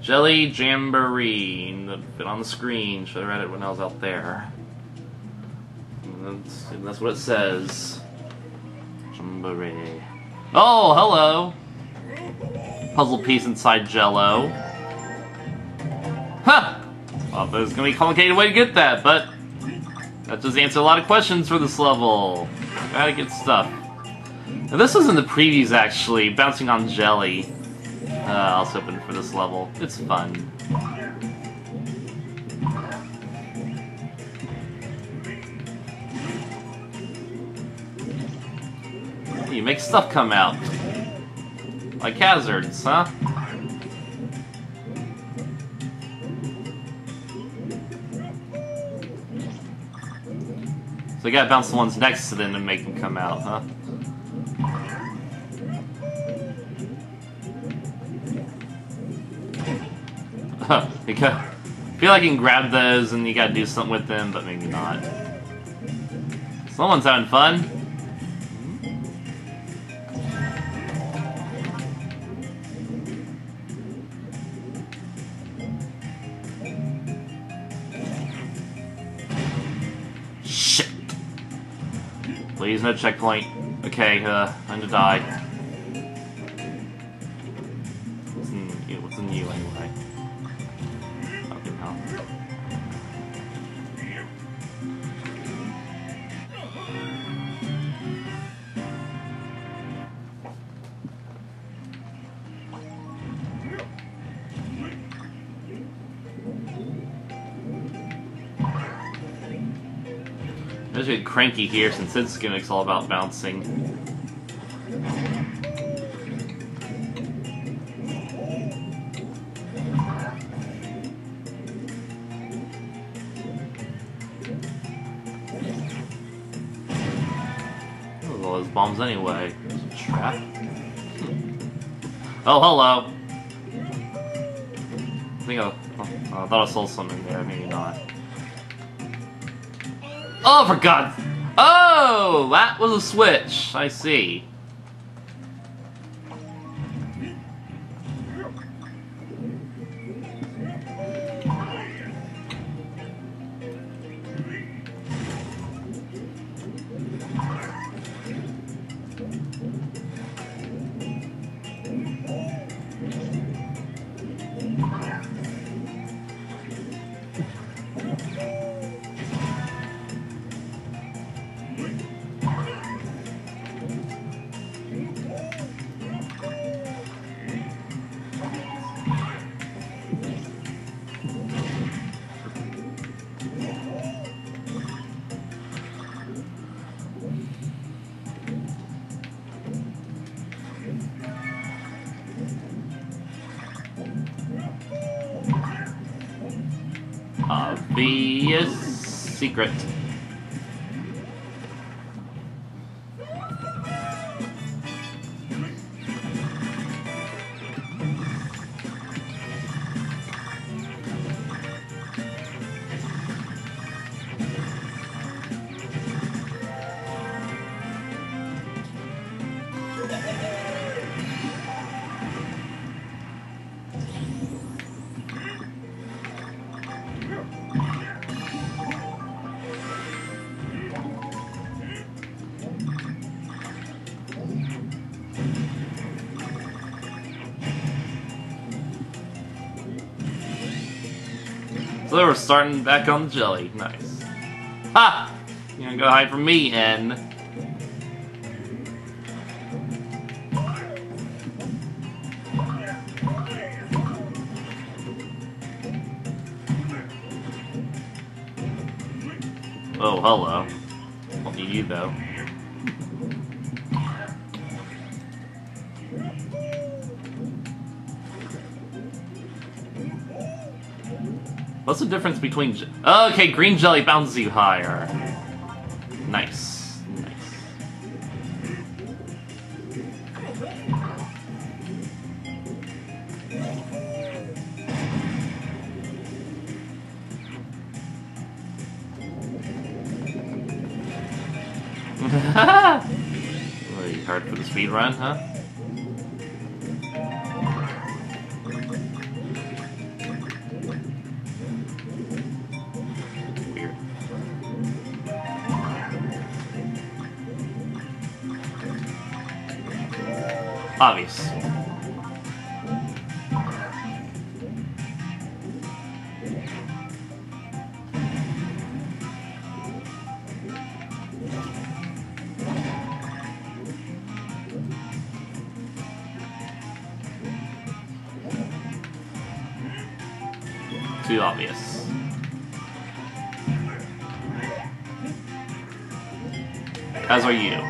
Jelly Jamboree. Fit on the screen. Should have read it when I was out there. That's what it says. Jamboree. Oh, hello! Puzzle piece inside Jello. Huh! Well, there's gonna be a complicated way to get that, but that does answer a lot of questions for this level. Gotta get stuff. Now, this was in the previews, actually, bouncing on jelly. I was hoping for this level. It's fun. You make stuff come out. Like hazards, huh? So you gotta bounce the ones next to them and make them come out, huh? You feel like you can grab those and you gotta do something with them, but maybe not. Someone's having fun. Shit! Please, no checkpoint. Okay, I'm gonna die. What's in you anyway? Fucking hell. I'm just getting cranky here since this gimmick's all about bouncing. Oh, all those bombs anyway. There's a trap. Oh, hello. I thought I saw something there, maybe not. Oh, for God! Oh, that was a switch. I see. Obvious secret. So we're starting back on the jelly. Nice. Ha! You're gonna go hide from me, N. Oh, hello. Don't need you, though. What's the difference between... Okay, green jelly bounces you higher. Nice. Nice. Really hard for the speed run, huh? Obvious. Too obvious. As are you.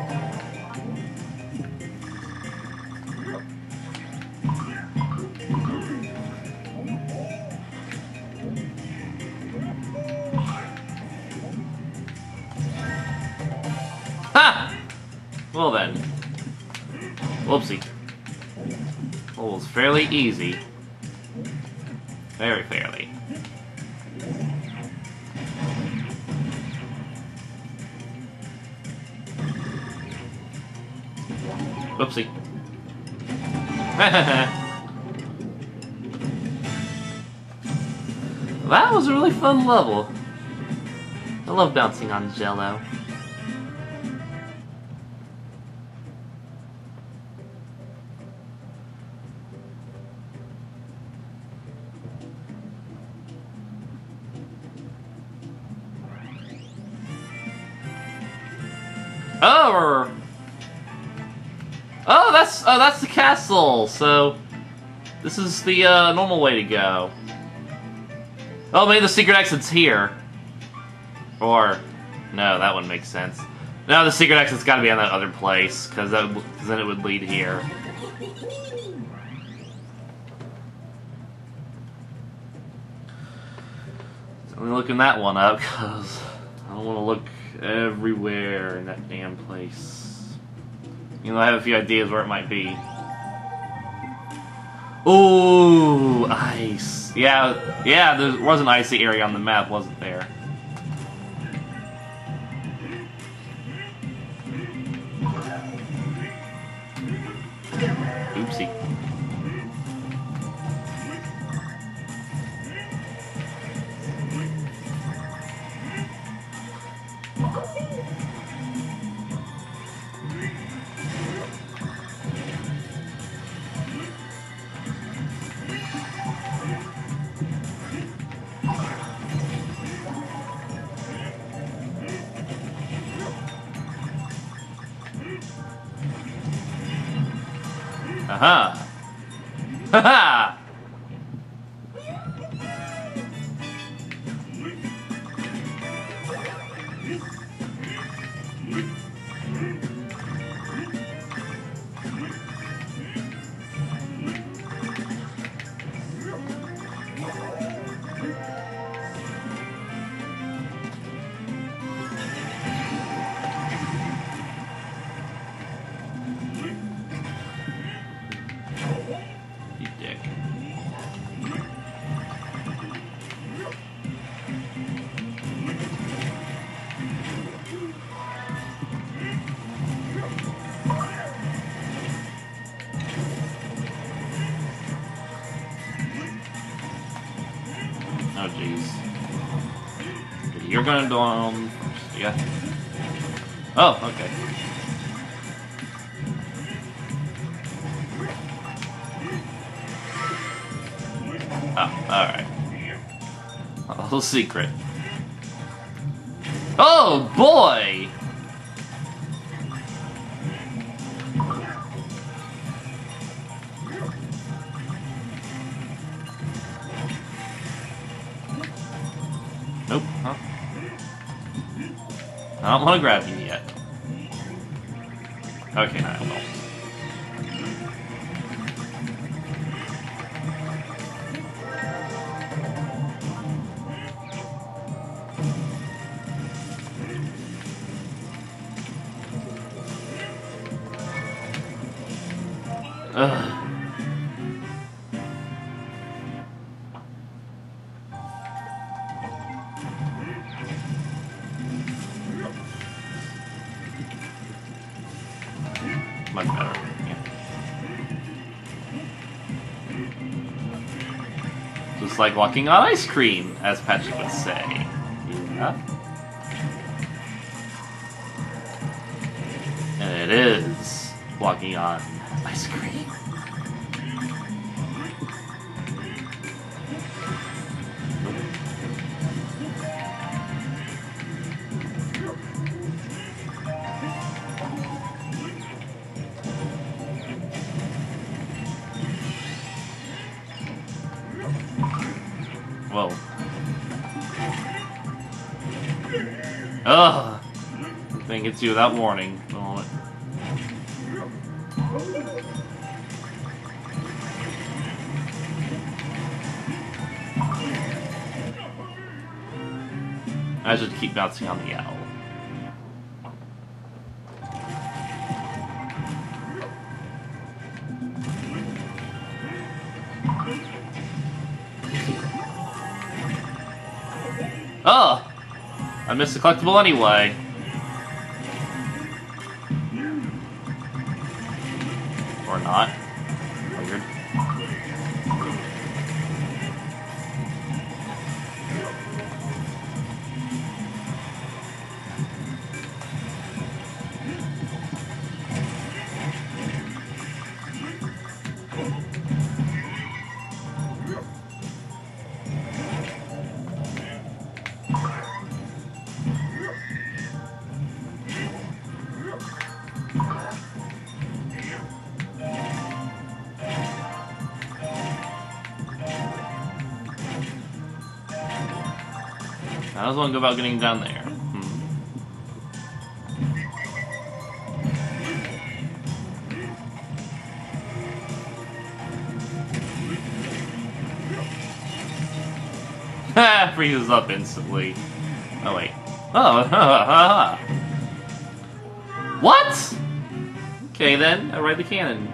Ha! Well then. Whoopsie. Well, it was fairly easy. Very fairly. Whoopsie. That was a really fun level. I love bouncing on Jello. Oh, that's the castle. So this is the normal way to go. Oh, maybe the secret exit's here. Or no, that wouldn't make sense. No, the secret exit's got to be on that other place because then it would lead here. Let me looking that one up because I don't want to look everywhere in that damn place. You know, I have a few ideas where it might be. Ooh, ice. Yeah, there was an icy area on the map, wasn't there? Oopsie. Aha! Haha! Oh jeez. You're gonna do first, yeah. Oh, okay. Oh, alright. A little secret. Oh boy! Nope, huh? I don't want to grab you yet. Okay, now I will. Ugh. Much better. Yeah. Just like walking on ice cream, as Patrick would say. Yeah. And it is walking on Ice cream. Whoa. Ugh! Thing hits you without warning. Oh. I should keep bouncing on the owl. Oh! I missed the collectible anyway. Or not. Weird. I just want to go about getting down there. Ha! Freezes up instantly. Oh wait. Oh, what? Okay then, I ride the cannon.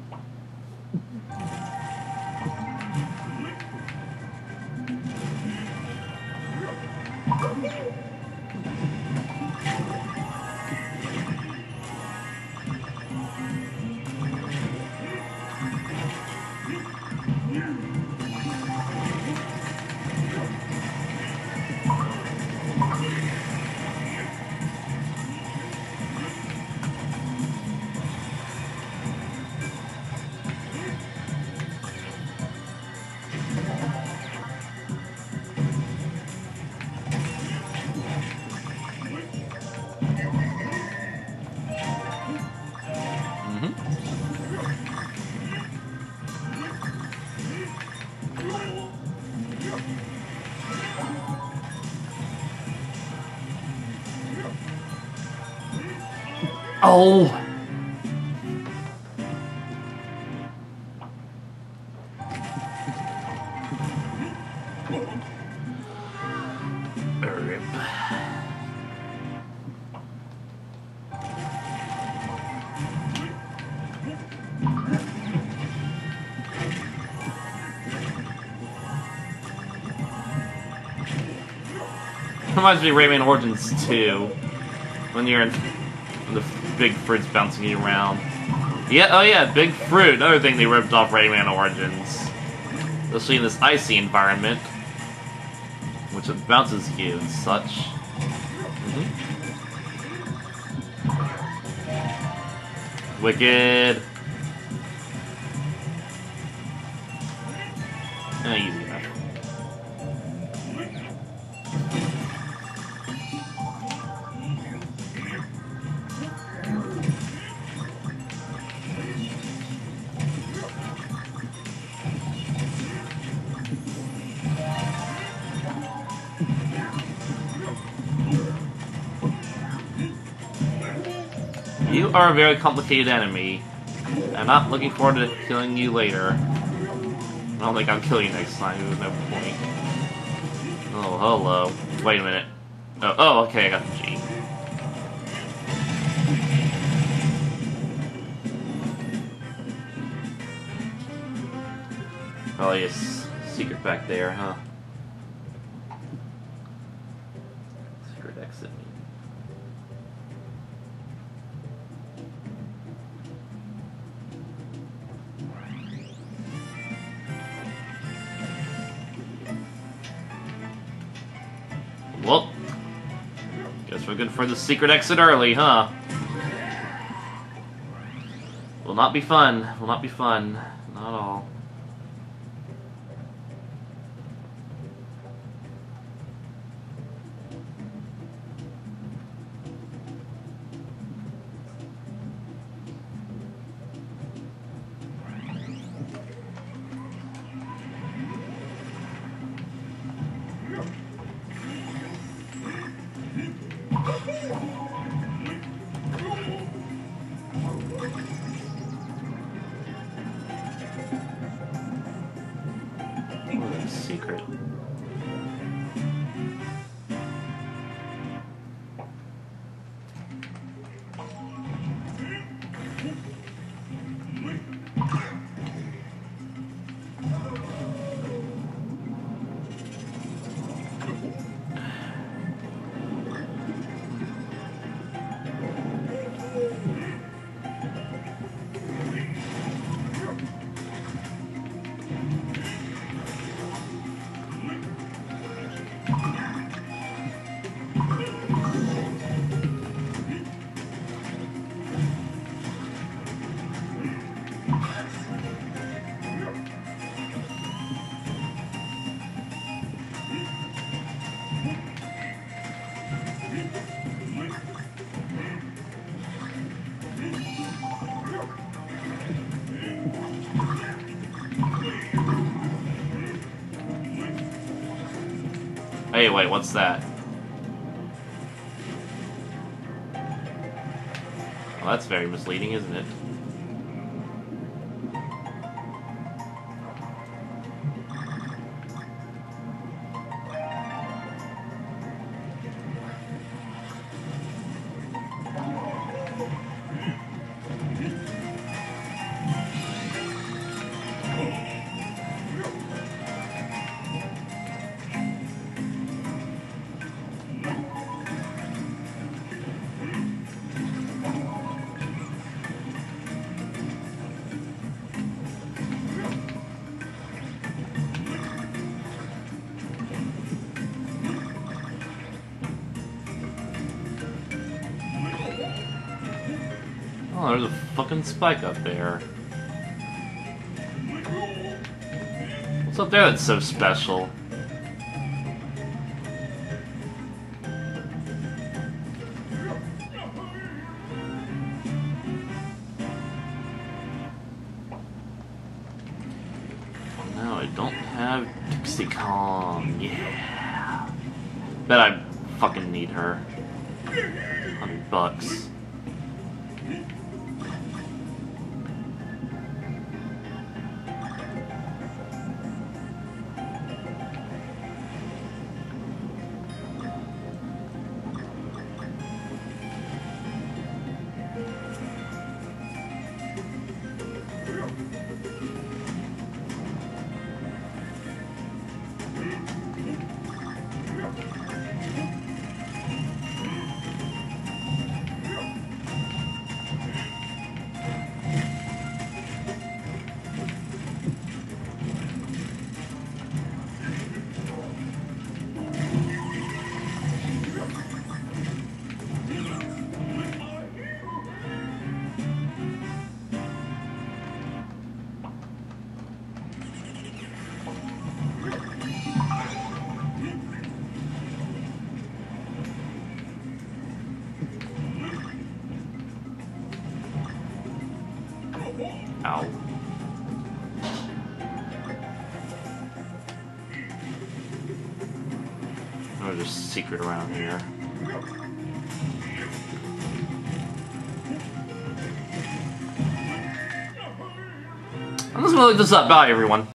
Oh! Reminds me of Rayman Origins 2, when you're in the big fruit's bouncing you around. Yeah, oh yeah, Big Fruit, another thing they ripped off Rayman Origins. Especially in this icy environment, which it bounces you and such. Wicked. Easy enough. You are a very complicated enemy. I'm not looking forward to killing you later. I don't think I'll kill you next time, there's no point. Oh, hello. Wait a minute. Oh, okay, I got the G. Probably a secret back there, huh? Secret exit. Well, guess we're good for the secret exit early, huh? Will not be fun. Will not be fun. Not at all. Secret. Hey, wait, what's that? Well, that's very misleading, isn't it? Oh, there's a fucking spike up there. What's up there that's so special? No, I don't have Dixie Kong. Yeah. Bet I fucking need her. $100. Ow. Oh, there's a secret around here. I'm just gonna look this up. Bye, everyone.